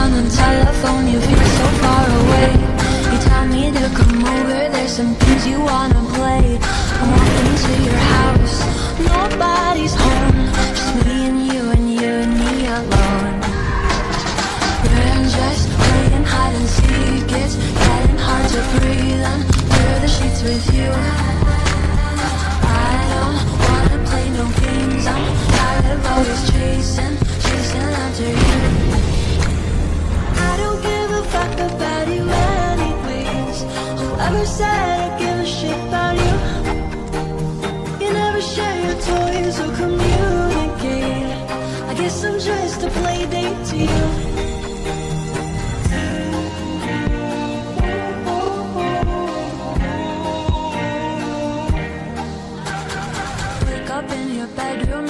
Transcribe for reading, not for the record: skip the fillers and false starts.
on the telephone, you feel so far away. You tell me to come over, there's some things you wanna play. I'm walking to your house, nobody's home, just me and you and me alone. We're undressed, playing hide and seek. It's getting hard to breathe under the sheets with you. I don't wanna play no games, I'm tired of always chasing after you. I don't give a fuck about you anyways. Whoever said I give a shit about you? You never share your toys or communicate. I guess I'm just a play date to you. Wake up in your bedroom